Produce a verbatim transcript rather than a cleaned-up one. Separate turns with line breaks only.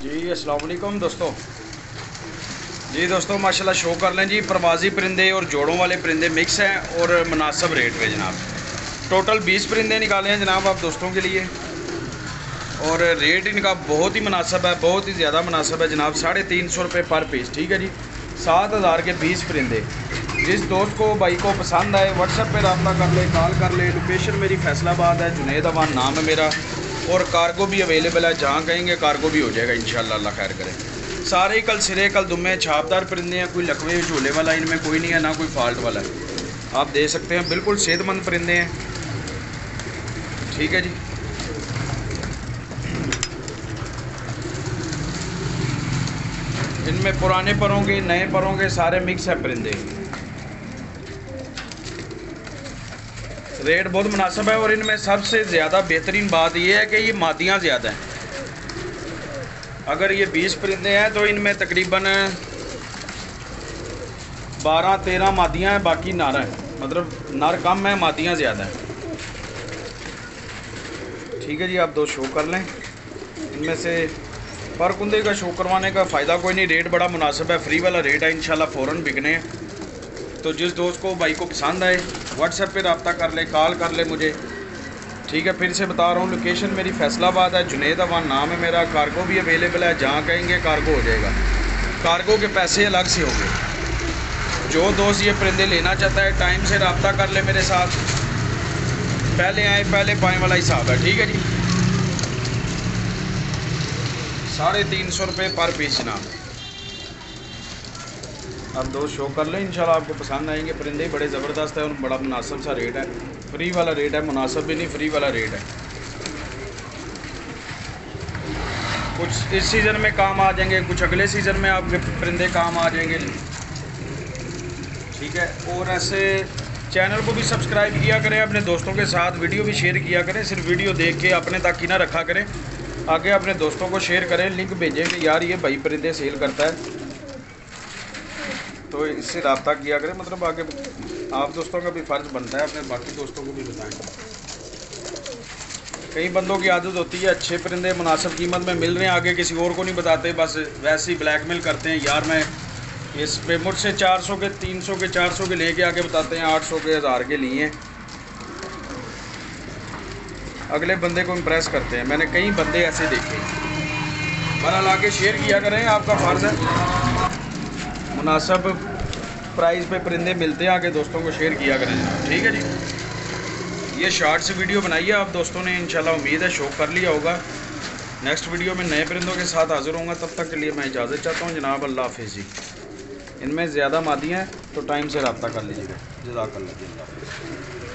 जी अस्सलाम वालेकुम दोस्तों। जी दोस्तों माशाल्लाह शो कर लें जी, प्रवासी परिंदे और जोड़ों वाले परिंदे मिक्स हैं और मुनासिब रेट पे जनाब। टोटल बीस परिंदे निकाले हैं जनाब आप दोस्तों के लिए, और रेट इनका बहुत ही मुनासिब है, बहुत ही ज़्यादा मुनासिब है जनाब। साढ़े तीन सौ रुपये पर पीस, ठीक है जी। सात हज़ार के बीस परिंदे। जिस दोस्त को भाई को पसंद आए व्हाट्सएप पे रब्ता कर ले, कॉल कर ले। लोकेशन मेरी फैसलाबाद है, जुनैद अवान नाम है मेरा, और कार्गो भी अवेलेबल है, जहाँ कहेंगे कार्गो भी हो जाएगा इंशाल्लाह, अल्लाह खैर करे। सारे ही कल सिरे कल दुम्मे छापदार परिंदे हैं, कोई लकवे झूले वाला इनमें कोई नहीं है, ना कोई फॉल्ट वाला है। आप देख सकते हैं बिल्कुल सेहतमंद परिंदे हैं, ठीक है जी। इनमें पुराने परों के नए परों के सारे मिक्स है परिंदे। रेट बहुत मुनासिब है, और इनमें सबसे ज़्यादा बेहतरीन बात यह है कि ये मादियाँ ज़्यादा हैं। अगर ये बीस परिंदे हैं तो इनमें तकरीबन बारह तेरह मादियाँ हैं, बाकी नर हैं, मतलब नर कम है, मादियाँ ज़्यादा हैं, ठीक है जी। आप दो शो कर लें। इनमें से पर कुंदे का शो करवाने का फ़ायदा कोई नहीं, रेट बड़ा मुनासिब है, फ्री वाला रेट है इंशाल्लाह, फ़ौरन बिकने हैं। तो जिस दोस्त को भाई को पसंद आए व्हाट्सएप पे रब्ता कर ले, कॉल कर ले मुझे, ठीक है। फिर से बता रहा हूँ लोकेशन मेरी फैसलाबाद है, जुनैद अवान नाम है मेरा। कार्गो भी अवेलेबल है, जहाँ कहेंगे कार्गो हो जाएगा। कार्गो के पैसे अलग से होंगे। जो दोस्त ये परिंदे लेना चाहता है टाइम से रब्ता कर ले मेरे साथ, पहले आए पहले पाए वाला हिसाब है, ठीक है जी। साढ़े तीन सौ रुपये पर पीस जनाब। आप दो शो कर लें, इंशाल्लाह आपको पसंद आएंगे। परिंदे बड़े ज़बरदस्त है और बड़ा मुनासिब सा रेट है, फ्री वाला रेट है, मुनासिब भी नहीं फ्री वाला रेट है। कुछ इस सीज़न में काम आ जाएंगे, कुछ अगले सीज़न में आपके परिंदे काम आ जाएंगे, ठीक है। और ऐसे चैनल को भी सब्सक्राइब किया करें, अपने दोस्तों के साथ वीडियो भी शेयर किया करें। सिर्फ वीडियो देख के अपने तक ही ना रखा करें, आगे अपने दोस्तों को शेयर करें, लिंक भेजें कि यार ये भाई परिंदे सेल करता है, तो इससे रब्ता किया करें। मतलब आगे आप दोस्तों का भी फ़र्ज़ बनता है अपने बाकी दोस्तों को भी बताएं। कई बंदों की आदत होती है अच्छे परिंदे मुनासिब कीमत में मिल रहे हैं, आगे किसी और को नहीं बताते, बस वैसे ही ब्लैकमेल करते हैं। यार मैं इस पे मुझसे चार सौ के तीन सौ के चार सौ के लेके आके बताते हैं आठ सौ के हज़ार के लिए हैं, अगले बंदे को इम्प्रेस करते हैं। मैंने कई बंदे ऐसे देखे। बहरहाल आके शेयर किया करें, आपका फ़र्ज़ है। मुनासिब प्राइस पे परिंदे मिलते हैं, आगे दोस्तों को शेयर किया करें, ठीक है जी। ये शॉर्ट्स वीडियो बनाई है आप दोस्तों ने, इंशाल्लाह उम्मीद है शौक कर लिया होगा। नेक्स्ट वीडियो में नए परिंदों के साथ हाज़िर होऊंगा, तब तक के लिए मैं इजाज़त चाहता हूँ जनाब। अल्लाह हाफ़िज़ जी। इनमें ज़्यादा मादियाँ हैं तो टाइम से रब्ता कर लीजिएगा। जज़ाकल्लाह।